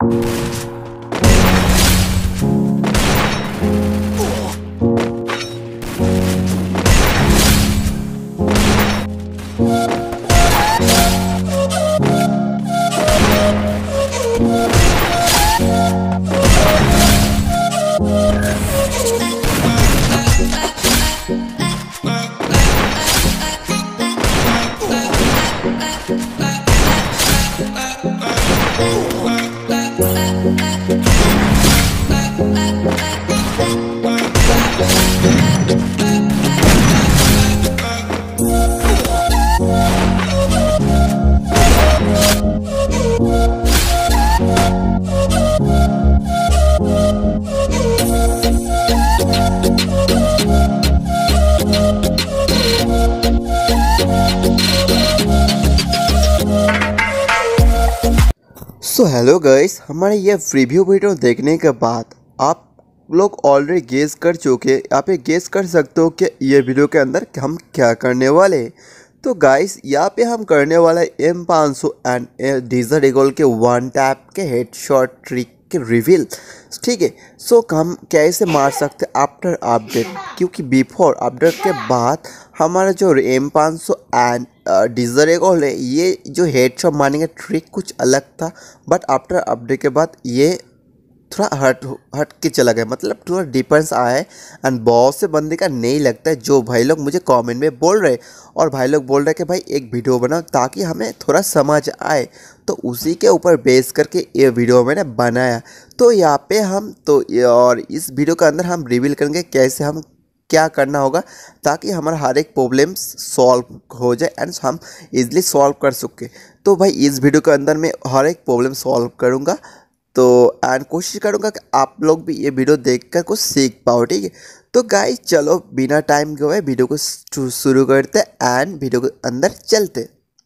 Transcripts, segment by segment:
So hello guys, हमारे ये review video देखने के बाद आप लोग ऑलरेडी गेस कर चुके। आप ये गेस कर सकते हो कि ये वीडियो के अंदर हम क्या करने वाले हैं। तो गाइस यहाँ पे हम करने वाला है M500 एंड डेजर्ट ईगल के वन टैप के हेडशॉट ट्रिक के रिवील। ठीक है, सो हम कैसे मार सकते आफ्टर अपडेट, क्योंकि बिफोर अपडेट के बाद हमारा जो M500 एंड डेजर्ट ईगल है, ये जो हेडशॉट मारने का ट्रिक कुछ अलग था, बट आफ्टर अपडेट के बाद ये थोड़ा हट के चला गया, मतलब थोड़ा डिफरेंस आया है एंड बहुत से बंदे का नहीं लगता है, जो भाई लोग मुझे कमेंट में बोल रहे और भाई लोग बोल रहे कि भाई एक वीडियो बनाओ ताकि हमें थोड़ा समझ आए। तो उसी के ऊपर बेस करके ये वीडियो मैंने बनाया। तो यहाँ पे हम और इस वीडियो के अंदर हम रिवील करेंगे कैसे हम क्या करना होगा ताकि हमारा हर एक प्रॉब्लम सॉल्व हो जाए एंड हम इजीली सॉल्व कर सके। तो भाई इस वीडियो के अंदर मैं हर एक प्रॉब्लम सॉल्व करूँगा, तो एंड कोशिश करूँगा कि आप लोग भी ये वीडियो देखकर कुछ सीख पाओ। ठीक है, तो गाइस चलो बिना टाइम गए वीडियो को शुरू करते एंड वीडियो के अंदर चलते।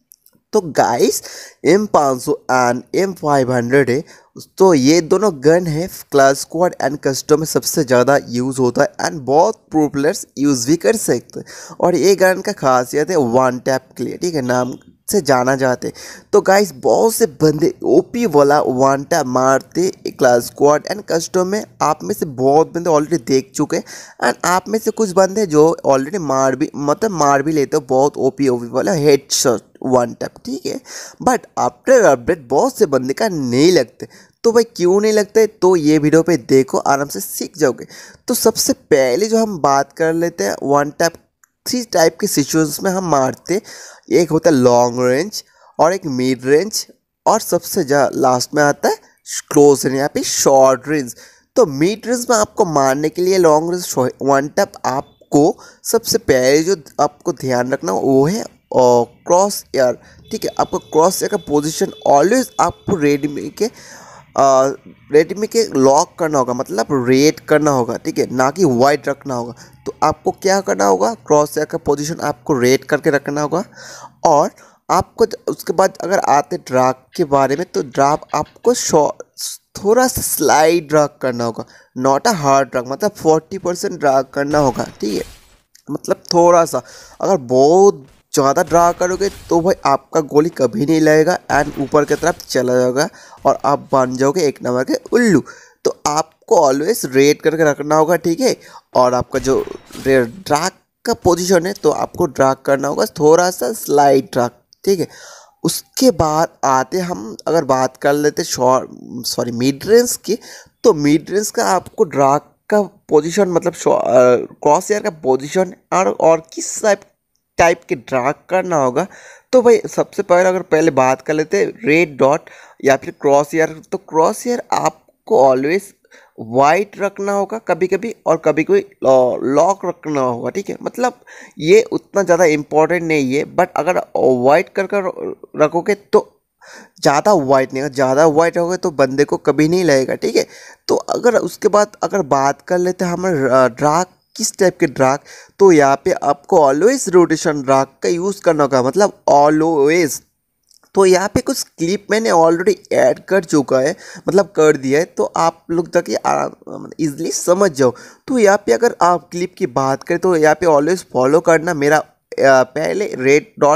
तो गाइस M500 एंड M500 है, तो ये दोनों गन है क्लास स्क्वाड एंड कस्टम में सबसे ज़्यादा यूज़ होता है एंड बहुत प्रो प्लेयर्स यूज़ भी कर सकते हैं। और ये गन का खासियत है वन टैप के लिए, ठीक है, नाम से जाना जाते। तो गाइस बहुत से बंदे ओपी वाला वन टैप मारते क्लास स्क्वाड एंड कस्टम में। आप में से बहुत बंदे ऑलरेडी देख चुके एंड आप में से कुछ बंदे जो ऑलरेडी मार भी लेते हो बहुत ओपी वाला हेडशॉट वन टैप। ठीक है, बट आफ्टर अपडेट बहुत से बंदे का नहीं लगते। तो भाई क्यों नहीं लगते, तो ये वीडियो पे देखो, आराम से सीख जाओगे। तो सबसे पहले जो हम बात कर लेते हैं वन टैप, 3 टाइप के सिचुएशंस में हम मारते। एक होता है लॉन्ग रेंज और एक मिड रेंज और सबसे लास्ट में आता है क्लोज रेंज, यहाँ पे शॉर्ट रेंज। तो मिड रेंज में आपको मारने के लिए लॉन्ग रेंज वन टैप आपको सबसे पहले जो आपको ध्यान रखना वो है और क्रॉस एयर। ठीक है, आपको क्रॉस एयर का पोजीशन ऑलवेज आपको रेडमी के लॉक करना होगा, मतलब रेड करना होगा। ठीक है, ना कि वाइड रखना होगा। तो आपको क्या करना होगा, क्रॉस एयर का पोजीशन आपको रेड करके रखना होगा। और आपको उसके बाद अगर आते ड्रैग के बारे में, तो ड्रैग आपको थोड़ा सा स्लाइड ड्रैग करना होगा, नॉट अ हार्ड ड्रैग, मतलब 40% ड्रैग करना होगा। ठीक है, मतलब थोड़ा सा। अगर बहुत ज़्यादा ड्रा करोगे तो भाई आपका गोली कभी नहीं लगेगा एंड ऊपर की तरफ चला जाएगा और आप बन जाओगे एक नंबर के उल्लू। तो आपको ऑलवेज रेड करके रखना होगा। ठीक है, और आपका जो ड्रैग का पोजीशन है, तो आपको ड्रैग करना होगा थोड़ा सा स्लाइड ड्रैग। ठीक है, उसके बाद आते हम अगर बात कर लेते मिड रेंज की, तो मिड रेंज का आपको ड्रैग का पोजीशन, मतलब क्रॉस एयर का पोजीशन और किस टाइप के ड्रैग करना होगा। तो भाई सबसे पहले अगर पहले बात कर लेते हैं रेड डॉट या फिर क्रॉस एयर, तो क्रॉस एयर आपको ऑलवेज वाइट रखना होगा कभी कभी, और कभी कभी लॉक रखना होगा। ठीक है, मतलब ये उतना ज़्यादा इम्पोर्टेंट नहीं है, बट अगर वाइट कर रखोगे तो ज़्यादा वाइट नहीं होगा, ज़्यादा वाइट होगा तो बंदे को कभी नहीं लगेगा। ठीक है, तो अगर उसके बाद अगर बात कर लेते हैं हमारे ड्रैग किस टाइप के ड्रैग, तो यहाँ पे आपको ऑलवेज रोटेशन ड्रैग का यूज़ करना होगा, मतलब ऑलवेज। तो यहाँ पे कुछ क्लिप मैंने ऑलरेडी ऐड कर चुका है, मतलब कर दिया है, तो आप लोग तक ये ईजिली समझ जाओ। तो यहाँ पे अगर आप क्लिप की बात करें तो यहाँ पे ऑलवेज फॉलो करना मेरा पहले रेड डॉट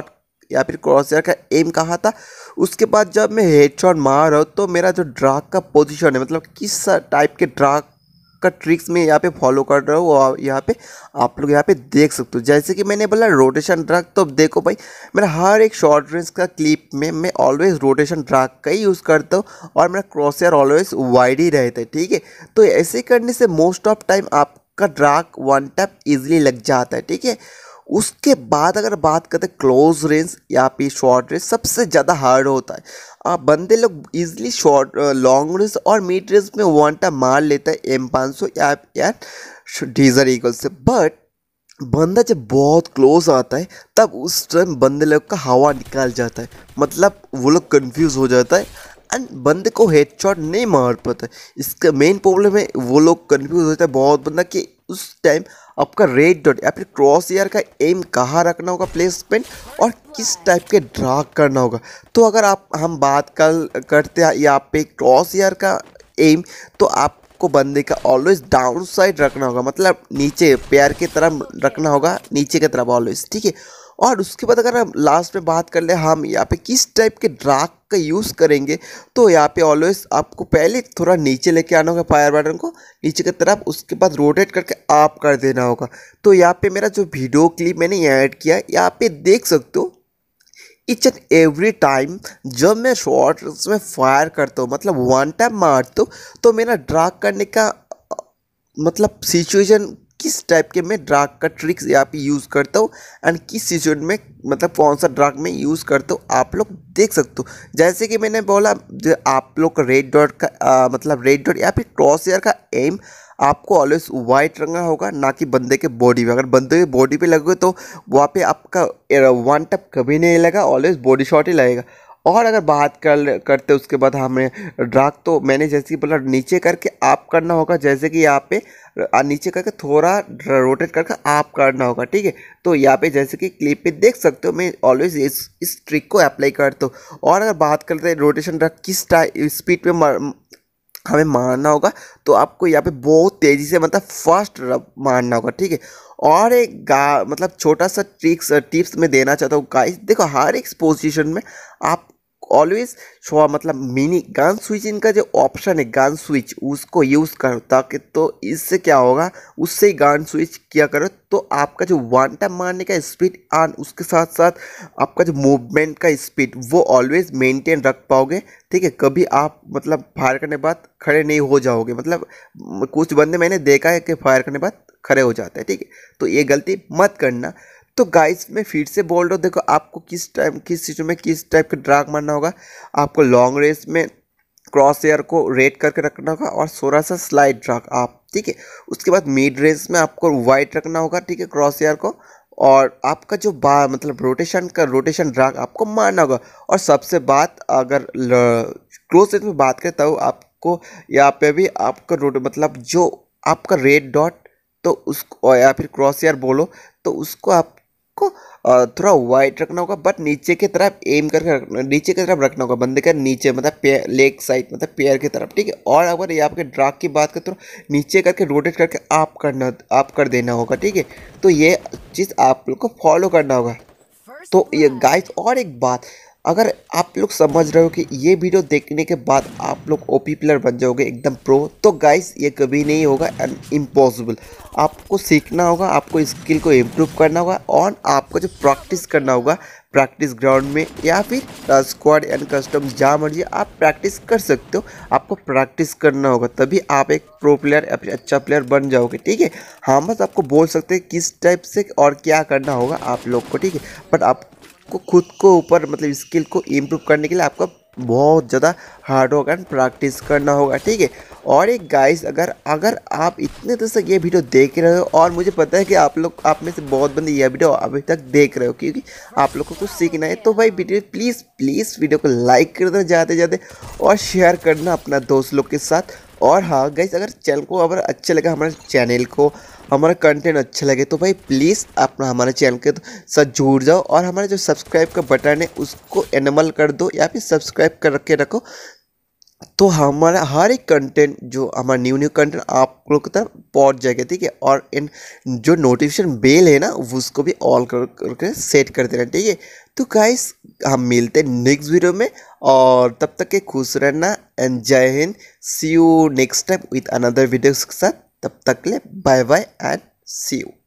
या फिर क्रॉसयार का एम कहाँ था। उसके बाद जब मैं हेडशॉट मार रहा हूँ तो मेरा जो ड्रैग का पोजीशन है, मतलब किस टाइप के ड्रैग का ट्रिक्स में यहाँ पे फॉलो कर रहा हूँ, और यहाँ पे आप लोग यहाँ पे देख सकते हो। जैसे कि मैंने बोला रोटेशन ड्रैग, तो देखो भाई मेरा हर एक शॉर्ट रेंज का क्लिप में मैं ऑलवेज रोटेशन ड्रैग का ही यूज़ करता हूँ और मेरा क्रॉसयार ऑलवेज वाइड ही रहता है, ठीक है। तो ऐसे करने से मोस्ट ऑफ टाइम आपका ड्रैग वन टैप ईजिली लग जाता है, ठीक है। उसके बाद अगर बात करते हैं क्लोज रेंज या फिर शॉर्ट रेंज, सबसे ज़्यादा हार्ड होता है। बंदे लोग इजीली शॉर्ट लॉन्ग रेंज और मिड रेंज में वन टैप मार लेता है M500 या डीजर ईगल से, बट बंदा जब बहुत क्लोज आता है तब उस टाइम बंदे लोग का हवा निकाल जाता है, मतलब वो लोग कंफ्यूज हो जाता है एंड बंदे को हेडशॉट नहीं मार पाता है। इसका मेन प्रॉब्लम है वो लोग कंफ्यूज हो जाता है बहुत बंदा कि उस टाइम आपका रेड डॉट या फिर क्रॉस ईयर का एम कहाँ रखना होगा प्लेसमेंट, और किस टाइप के ड्रैग करना होगा। तो अगर हम बात करते हैं यहाँ पे क्रॉस ईयर का एम, तो आपको बंदे का ऑलवेज डाउन साइड रखना होगा, मतलब नीचे पैर की तरफ रखना होगा, नीचे की तरफ ऑलवेज, ठीक है। और उसके बाद अगर हम लास्ट में बात कर ले हम यहाँ पे किस टाइप के ड्रैग का यूज़ करेंगे, तो यहाँ पे ऑलवेज आपको पहले थोड़ा नीचे लेके आना होगा फायर बटन को नीचे की तरफ, उसके बाद रोटेट करके आप कर देना होगा। तो यहाँ पे मेरा जो वीडियो क्लिप मैंने ऐड किया यहाँ पे देख सकते हो, ईच एंड एवरी टाइम जब मैं शॉर्ट में फायर करता हूँ, मतलब वन टैप मारता हूँ, तो मेरा ड्रैग करने का मतलब सिचुएशन किस टाइप के मैं ड्रैग का ट्रिक्स यहाँ पे यूज़ करता हूँ एंड किस सिचुएशन में मतलब कौन सा ड्रैग में यूज़ करता हूँ आप लोग देख सकते हो। जैसे कि मैंने बोला जो आप लोग का रेड डॉट का मतलब रेड डॉट या फिर क्रॉस एयर का एम आपको ऑलवेज वाइट रखना होगा, ना कि बंदे के बॉडी पे। अगर बंदे के बॉडी पे लगे तो वहाँ पे आपका वन टैप कभी नहीं लगेगा, ऑलवेज बॉडी शॉट ही लगेगा। और अगर बात करते उसके बाद हमें ड्रैग, तो मैंने जैसे कि बोला नीचे करके आप करना होगा, जैसे कि यहाँ पे नीचे करके थोड़ा रोटेट करके आप करना होगा, ठीक है। तो यहाँ पे जैसे कि क्लिप पे देख सकते हो मैं ऑलवेज इस ट्रिक को अप्लाई करता हूँ। और अगर बात करते हैं रोटेशन ड्रैग किस स्पीड पे हमें मारना होगा, तो आपको यहाँ पे बहुत तेज़ी से मतलब फास्ट मारना होगा, ठीक है। और एक मतलब छोटा सा टिप्स मैं देना चाहता हूँ गाइस, देखो हर एक पोजीशन में आप ऑलवेज मतलब मिनी गन स्विच इनका जो ऑप्शन है गन स्विच उसको यूज़ करो, ताकि तो इससे क्या होगा उससे ही गन स्विच किया करो, तो आपका जो वन टैप मारने का स्पीड और उसके साथ साथ आपका जो मूवमेंट का स्पीड वो ऑलवेज मेंटेन रख पाओगे, ठीक है। कभी आप मतलब फायर करने के बाद खड़े नहीं हो जाओगे, मतलब कुछ बंदे मैंने देखा है कि फायर करने के बाद खड़े हो जाते हैं, ठीक है। तो ये गलती मत करना। तो गाइस मैं फिर से बोल रहा हूँ, देखो आपको किस टाइम किस सिचुएशन में किस टाइप का ड्रैग मारना होगा। आपको लॉन्ग रेस में क्रॉस एयर को रेड करके रखना होगा और थोड़ा सा स्लाइड ड्रैग आप, ठीक है। उसके बाद मिड रेस में आपको वाइट रखना होगा, ठीक है, क्रॉस एयर को। और आपका जो मतलब रोटेशन ड्रैग आपको मारना होगा। और सबसे बात अगर क्लोज रेंज में बात करता हूँ, आपको यहाँ पे भी आपका मतलब जो आपका रेड डॉट तो उसको या फिर क्रॉस एयर बोलो, तो उसको आपको थोड़ा वाइट रखना होगा, बट नीचे की तरफ एम करके नीचे की तरफ रखना होगा, बंदे का नीचे मतलब लेग साइड मतलब पैर की तरफ, ठीक है। और अगर यहाँ पे ड्रैग की बात करें तो नीचे करके रोटेट करके आप कर देना होगा, ठीक है। तो ये चीज़ आप लोग को फॉलो करना होगा। तो ये गाइस और एक बात, अगर आप लोग समझ रहे हो कि ये वीडियो देखने के बाद आप लोग ओपी प्लेयर बन जाओगे एकदम प्रो, तो गाइस ये कभी नहीं होगा एंड इम्पॉसिबल। आपको सीखना होगा, आपको स्किल को इम्प्रूव करना होगा और आपको जो प्रैक्टिस करना होगा प्रैक्टिस ग्राउंड में या फिर स्क्वाड एंड कस्टम जहाँ मर्जी आप प्रैक्टिस कर सकते हो। आपको प्रैक्टिस करना होगा तभी आप एक प्रो प्लेयर या फिर अच्छा प्लेयर बन जाओगे, ठीक है। हाँ बस आपको बोल सकते हैं किस टाइप से और क्या करना होगा आप लोग को, ठीक है। बट आप को खुद को ऊपर मतलब स्किल को इम्प्रूव करने के लिए आपको बहुत ज़्यादा हार्ड वर्क एंड प्रैक्टिस करना होगा, ठीक है। और एक गाइस अगर आप इतने देर से ये वीडियो देख रहे हो, और मुझे पता है कि आप में से बहुत बंदे ये वीडियो अभी तक देख रहे हो क्योंकि आप लोग को कुछ सीखना है, तो भाई वीडियो प्लीज़ वीडियो को लाइक कर देना ज़्यादा और शेयर करना अपना दोस्त लोग के साथ। और हाँ गाइस, अगर चैनल को अगर अच्छा लगा, हमारे चैनल को हमारा कंटेंट अच्छा लगे, तो भाई प्लीज़ अपना हमारे चैनल के साथ जुड़ जाओ और हमारे जो सब्सक्राइब का बटन है उसको एनेबल कर दो या फिर सब्सक्राइब कर के रखो, तो हमारा हर एक कंटेंट जो हमारा न्यू कंटेंट आप लोग तक पहुंच जाएगा, ठीक है। और इन जो नोटिफिकेशन बेल है ना, उसको भी ऑल करके सेट कर देना, ठीक है। तो गाइस हम मिलते हैं नेक्स्ट वीडियो में, और तब तक के खुश रहना and Jai Hind. See you next time with another video के साथ। तब तक के लिए bye bye and see you.